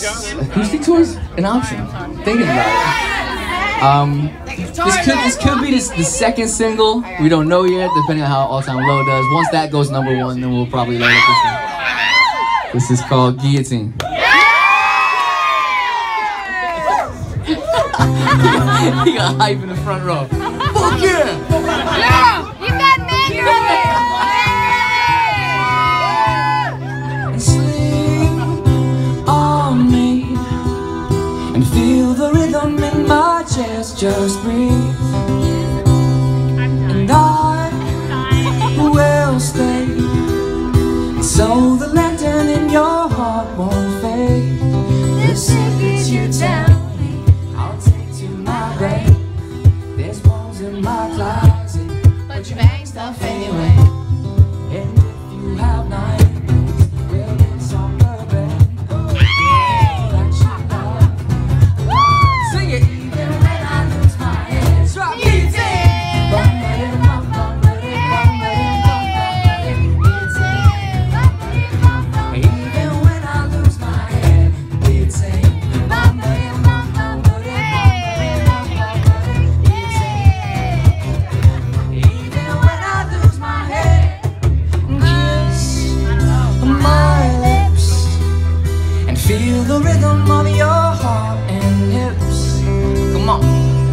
acoustic tour's an option. Thinking about it. This could be the second single. We don't know yet, depending on how All Time Low does. Once that goes #1, then we'll probably load up this one. This is called Guillotine. He got hype in the front row. Fuck yeah! Yeah! You got Megan! And sleep on me and feel the rhythm in my chest. Just breathe, and I will stay, so the lantern in your heart won't fade. The secrets you tell me, I'll take to my grave. There's walls in my closet, but you bang stuff anyway. And if you have nightmares, we'll get on the bed. That you love. Sing it. Even when I lose my head, drop it. Even when I lose my head, it's a feel the rhythm of your heart and hips. Come on.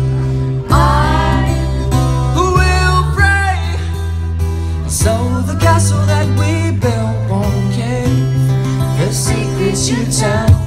I will pray, so the castle that we built won't cave. The secrets you tell